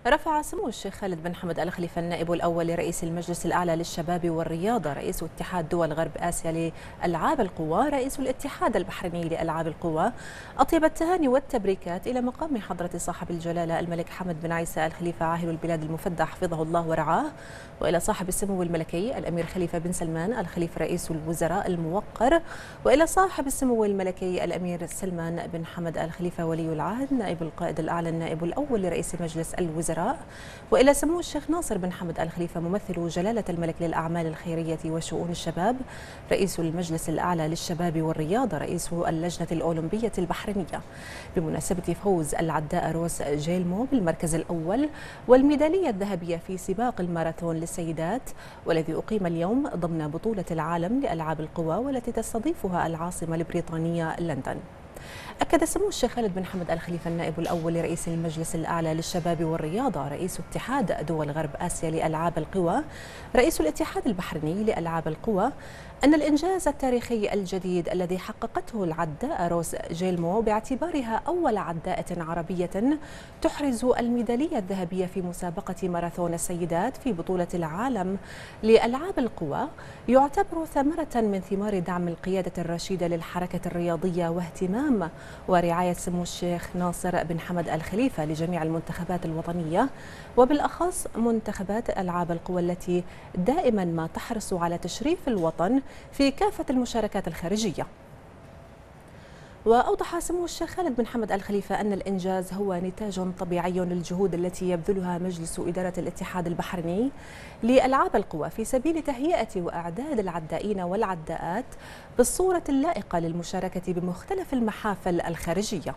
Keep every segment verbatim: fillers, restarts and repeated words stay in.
رفع سمو الشيخ خالد بن حمد آل خليفة النائب الأول لرئيس المجلس الأعلى للشباب والرياضة رئيس اتحاد دول غرب آسيا لألعاب القوى رئيس الاتحاد البحريني لألعاب القوى أطيب التهاني والتبريكات إلى مقام حضرة صاحب الجلالة الملك حمد بن عيسى آل خليفة عاهل البلاد المفدى حفظه الله ورعاه، وإلى صاحب السمو الملكي الأمير خليفة بن سلمان آل خليفة رئيس الوزراء الموقر، وإلى صاحب السمو الملكي الأمير سلمان بن حمد آل خليفة ولي العهد نائب القائد الأعلى النائب الأول لرئيس مجلس الوزراء، وإلى سمو الشيخ ناصر بن حمد آل خليفة ممثل جلالة الملك للأعمال الخيرية وشؤون الشباب رئيس المجلس الأعلى للشباب والرياضة رئيس اللجنة الأولمبية البحرينية بمناسبة فوز العداء روس جيلمو بالمركز الأول والميدالية الذهبية في سباق الماراثون للسيدات، والذي أقيم اليوم ضمن بطولة العالم لألعاب القوى والتي تستضيفها العاصمة البريطانية لندن. أكد سمو الشيخ خالد بن حمد آل خليفة النائب الأول لرئيس المجلس الأعلى للشباب والرياضة رئيس اتحاد دول غرب آسيا لألعاب القوى رئيس الاتحاد البحريني لألعاب القوى أن الإنجاز التاريخي الجديد الذي حققته العداء روس جيلمو باعتبارها أول عداءة عربية تحرز الميدالية الذهبية في مسابقة ماراثون السيدات في بطولة العالم لألعاب القوى يعتبر ثمرة من ثمار دعم القيادة الرشيدة للحركة الرياضية واهتمام ورعاية سمو الشيخ ناصر بن حمد آل خليفة لجميع المنتخبات الوطنية وبالأخص منتخبات ألعاب القوى التي دائما ما تحرص على تشريف الوطن في كافة المشاركات الخارجية. وأوضح سمو الشيخ خالد بن حمد آل خليفة أن الإنجاز هو نتاج طبيعي للجهود التي يبذلها مجلس إدارة الاتحاد البحريني لألعاب القوى في سبيل تهيئة وإعداد العدائين والعداءات بالصورة اللائقة للمشاركة بمختلف المحافل الخارجية.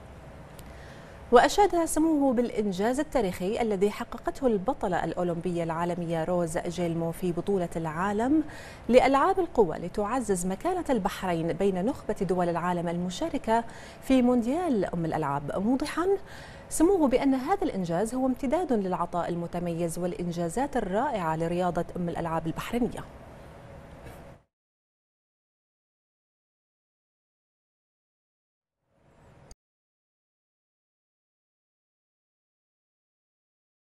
وأشاد سموه بالإنجاز التاريخي الذي حققته البطلة الأولمبية العالمية روز جيلمو في بطولة العالم لألعاب القوى لتعزز مكانة البحرين بين نخبة دول العالم المشاركة في مونديال أم الألعاب، موضحا سموه بأن هذا الإنجاز هو امتداد للعطاء المتميز والإنجازات الرائعة لرياضة أم الألعاب البحرينية.